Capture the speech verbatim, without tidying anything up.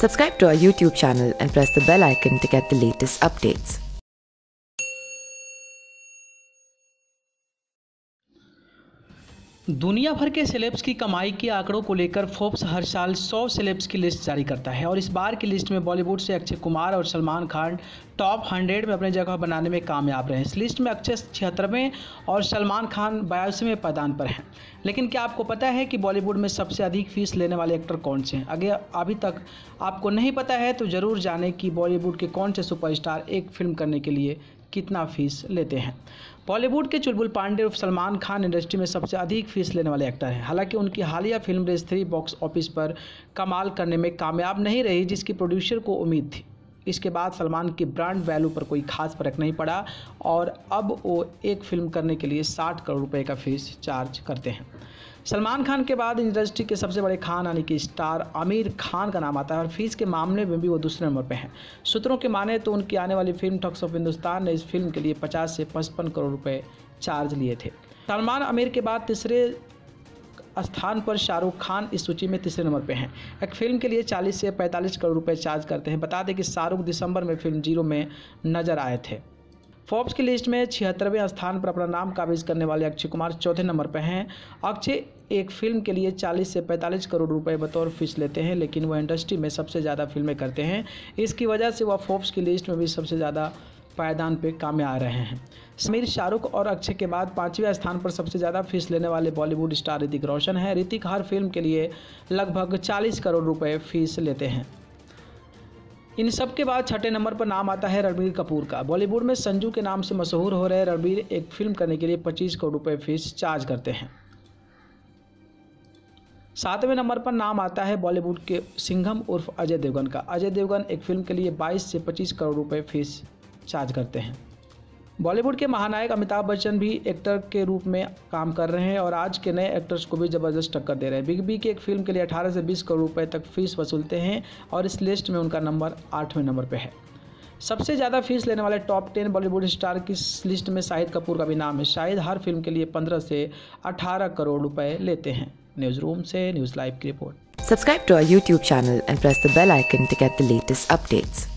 Subscribe to our YouTube channel and press the bell icon to get the latest updates. दुनिया भर के celebs की कमाई के आंकड़ों को लेकर फोर्ब्स हर साल सौ सेलेब्स की लिस्ट जारी करता है और इस बार की लिस्ट में बॉलीवुड से अक्षय कुमार और सलमान खान टॉप हंड्रेड में अपनी जगह बनाने में कामयाब रहे। इस लिस्ट में अक्षय छिहत्तरवें और सलमान खान बयासीवें पायदान पर हैं। लेकिन क्या आपको पता है कि बॉलीवुड में सबसे अधिक फीस लेने वाले एक्टर कौन से हैं? अगर अभी तक आपको नहीं पता है तो ज़रूर जानें कि बॉलीवुड के कौन से सुपरस्टार एक फिल्म करने के लिए कितना फीस लेते हैं। बॉलीवुड के चुलबुल पांडे उर्फ सलमान खान इंडस्ट्री में सबसे अधिक फीस लेने वाले एक्टर हैं। हालांकि उनकी हालिया film race three box office पर कमाल करने में कामयाब नहीं रही, जिसकी प्रोड्यूसर को उम्मीद थी। इसके बाद सलमान की ब्रांड वैल्यू पर कोई खास फर्क नहीं पड़ा और अब वो एक फिल्म करने के लिए साठ करोड़ रुपए का फीस चार्ज करते हैं। सलमान खान के बाद इंडस्ट्री के सबसे बड़े खान यानी कि स्टार आमिर खान का नाम आता है और फीस के मामले में भी वो दूसरे नंबर पे हैं। सूत्रों के माने तो उनकी आने वाली फिल्म ठग्स ऑफ हिंदुस्तान ने इस फिल्म के लिए पचास से पचपन करोड़ रुपए चार्ज लिए थे। सलमान आमिर के बाद तीसरे स्थान पर शाहरुख खान इस सूची में तीसरे नंबर पे हैं। एक फिल्म के लिए चालीस से पैंतालीस करोड़ रुपए चार्ज करते हैं। बता दें कि शाहरुख दिसंबर में फिल्म जीरो में नजर आए थे। फोर्ब्स की लिस्ट में छिहत्तरवें स्थान पर अपना नाम काबिज करने वाले अक्षय कुमार चौथे नंबर पर हैं। अक्षय एक फिल्म के लिए चालीस से पैंतालीस करोड़ रुपए बतौर फीस लेते हैं, लेकिन वह इंडस्ट्री में सबसे ज़्यादा फिल्में करते हैं। इसकी वजह से वह फोर्ब्स की लिस्ट में भी सबसे ज़्यादा पायदान पे कामयाब आ रहे हैं। आमिर, शाहरुख और अक्षय के बाद पाँचवें स्थान पर सबसे ज़्यादा फीस लेने वाले बॉलीवुड स्टार ऋतिक रोशन हैं। ऋतिक हर फिल्म के लिए लगभग चालीस करोड़ रुपये फीस लेते हैं। इन सब के बाद छठे नंबर पर नाम आता है रणबीर कपूर का। बॉलीवुड में संजू के नाम से मशहूर हो रहे रणबीर एक फिल्म करने के लिए पच्चीस करोड़ रुपए फीस चार्ज करते हैं। सातवें नंबर पर नाम आता है बॉलीवुड के सिंघम उर्फ अजय देवगन का। अजय देवगन एक फिल्म के लिए बाईस से पच्चीस करोड़ रुपए फीस चार्ज करते हैं। बॉलीवुड के महानायक अमिताभ बच्चन भी एक्टर के रूप में काम कर रहे हैं और आज के नए एक्टर्स को भी ज़बरदस्त टक्कर दे रहे हैं। बिग बी की एक फिल्म के लिए अठारह से बीस करोड़ रुपए तक फीस वसूलते हैं और इस लिस्ट में उनका नंबर आठवें नंबर पे है। सबसे ज़्यादा फीस लेने वाले टॉप टेन बॉलीवुड स्टार की लिस्ट में शाहिद कपूर का भी नाम है। शाहिद हर फिल्म के लिए पंद्रह से अठारह करोड़ रुपए लेते हैं। न्यूज़ रूम से न्यूज़ लाइव की report. Subscribe to our YouTube channel and press the bell icon to get the latest updates.